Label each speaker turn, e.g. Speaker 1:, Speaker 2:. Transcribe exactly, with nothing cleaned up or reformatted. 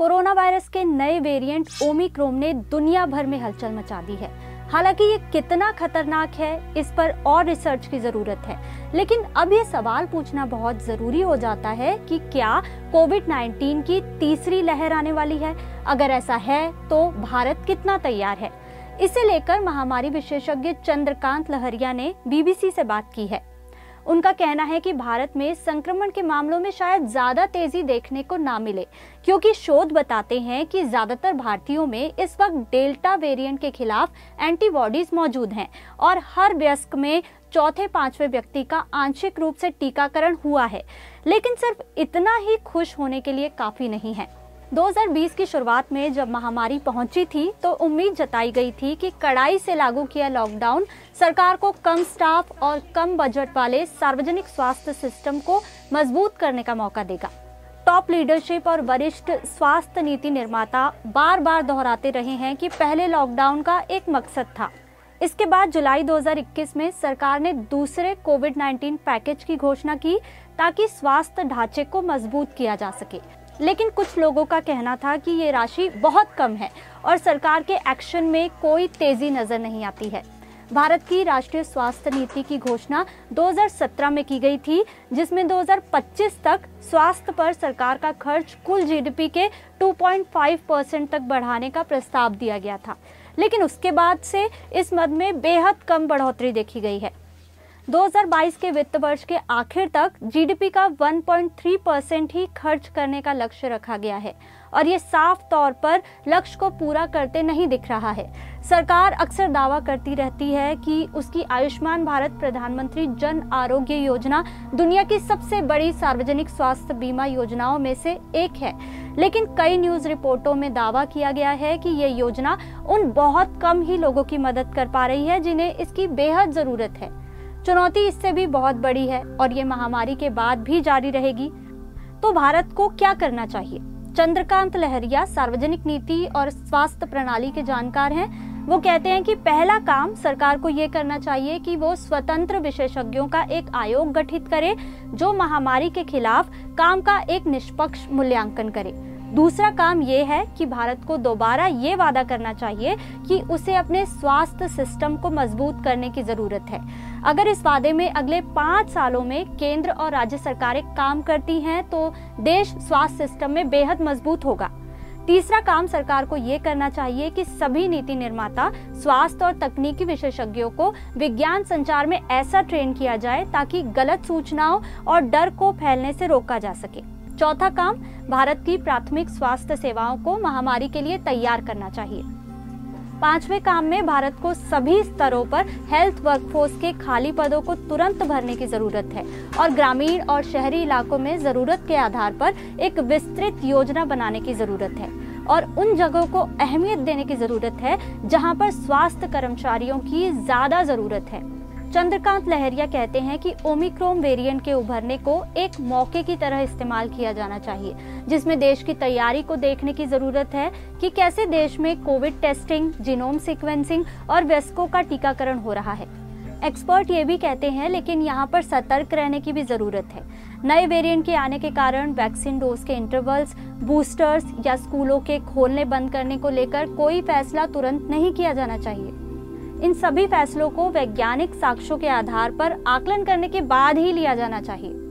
Speaker 1: Corona virus के नए variant Omicron ने दुनिया भर में हलचल मचा दी है। हालांकि ये कितना खतरनाक है, इस पर और रिसर्च की जरूरत है। लेकिन अब ये सवाल पूछना बहुत जरूरी हो जाता है कि क्या कोविड नाइन्टीन की तीसरी लहर आने वाली है? अगर ऐसा है तो भारत कितना तैयार है? इसे लेकर महामारी विशेषज्ञ चंद्रकांत लहरिया ने बीबीसी से बात की है। उनका कहना है कि भारत में संक्रमण के मामलों में शायद ज्यादा तेजी देखने को ना मिले, क्योंकि शोध बताते हैं कि ज्यादातर भारतीयों में इस वक्त डेल्टा वेरिएंट के खिलाफ एंटीबॉडीज मौजूद हैं और हर वयस्क में चौथे पांचवें व्यक्ति का आंशिक रूप से टीकाकरण हुआ है। लेकिन सिर्फ इतना ही खुश होने के लिए काफी नहीं है। दो हज़ार बीस की शुरुआत में जब महामारी पहुंची थी तो उम्मीद जताई गई थी कि कड़ाई से लागू किया लॉकडाउन सरकार को कम स्टाफ और कम बजट वाले सार्वजनिक स्वास्थ्य सिस्टम को मजबूत करने का मौका देगा। टॉप लीडरशिप और वरिष्ठ स्वास्थ्य नीति निर्माता बार बार दोहराते रहे हैं कि पहले लॉकडाउन का एक मकसद था। इसके बाद जुलाई दो हज़ार इक्कीस में सरकार ने दूसरे कोविड नाइन्टीन पैकेज की घोषणा की ताकि स्वास्थ्य ढांचे को मजबूत किया जा सके। लेकिन कुछ लोगों का कहना था कि ये राशि बहुत कम है और सरकार के एक्शन में कोई तेजी नजर नहीं आती है। भारत की राष्ट्रीय स्वास्थ्य नीति की घोषणा दो हज़ार सत्रह में की गई थी, जिसमें दो हज़ार पच्चीस तक स्वास्थ्य पर सरकार का खर्च कुल जीडीपी के दो पॉइंट पाँच परसेंट तक बढ़ाने का प्रस्ताव दिया गया था। लेकिन उसके बाद से इस मद में बेहद कम बढ़ोतरी देखी गई है। दो हज़ार बाईस के वित्त वर्ष के आखिर तक जीडीपी का एक पॉइंट तीन परसेंट ही खर्च करने का लक्ष्य रखा गया है और ये साफ तौर पर लक्ष्य को पूरा करते नहीं दिख रहा है। सरकार अक्सर दावा करती रहती है कि उसकी आयुष्मान भारत प्रधानमंत्री जन आरोग्य योजना दुनिया की सबसे बड़ी सार्वजनिक स्वास्थ्य बीमा योजनाओं में से एक है। लेकिन कई न्यूज रिपोर्टों में दावा किया गया है कि ये योजना उन बहुत कम ही लोगों की मदद कर पा रही है जिन्हें इसकी बेहद जरूरत है। चुनौती इससे भी बहुत बड़ी है और ये महामारी के बाद भी जारी रहेगी। तो भारत को क्या करना चाहिए? चंद्रकांत लहरिया सार्वजनिक नीति और स्वास्थ्य प्रणाली के जानकार हैं। वो कहते हैं कि पहला काम सरकार को ये करना चाहिए कि वो स्वतंत्र विशेषज्ञों का एक आयोग गठित करे जो महामारी के खिलाफ काम का एक निष्पक्ष मूल्यांकन करे। दूसरा काम ये है कि भारत को दोबारा ये वादा करना चाहिए कि उसे अपने स्वास्थ्य सिस्टम को मजबूत करने की जरूरत है। अगर इस वादे में अगले पाँच सालों में केंद्र और राज्य सरकारें काम करती हैं तो देश स्वास्थ्य सिस्टम में बेहद मजबूत होगा। तीसरा काम सरकार को ये करना चाहिए कि सभी नीति निर्माता स्वास्थ्य और तकनीकी विशेषज्ञों को विज्ञान संचार में ऐसा ट्रेन किया जाए ताकि गलत सूचनाओं और डर को फैलने से रोका जा सके। चौथा काम भारत की प्राथमिक स्वास्थ्य सेवाओं को महामारी के लिए तैयार करना चाहिए। पांचवें काम में भारत को सभी स्तरों पर हेल्थ वर्कफोर्स के खाली पदों को तुरंत भरने की जरूरत है और ग्रामीण और शहरी इलाकों में जरूरत के आधार पर एक विस्तृत योजना बनाने की जरूरत है और उन जगहों को अहमियत देने की जरूरत है जहां पर स्वास्थ्य कर्मचारियों की ज्यादा जरूरत है। चंद्रकांत लहरिया कहते हैं कि ओमिक्रॉन वेरिएंट के उभरने को एक मौके की तरह इस्तेमाल किया जाना चाहिए, जिसमें देश की तैयारी को देखने की जरूरत है कि कैसे देश में कोविड टेस्टिंग, जीनोम सीक्वेंसिंग और वयस्कों का टीकाकरण हो रहा है। एक्सपर्ट ये भी कहते हैं लेकिन यहाँ पर सतर्क रहने की भी जरूरत है। नए वेरिएंट के आने के कारण वैक्सीन डोज के इंटरवल्स, बूस्टर्स या स्कूलों के खोलने बंद करने को लेकर कोई फैसला तुरंत नहीं किया जाना चाहिए। इन सभी फैसलों को वैज्ञानिक साक्ष्यों के आधार पर आकलन करने के बाद ही लिया जाना चाहिए।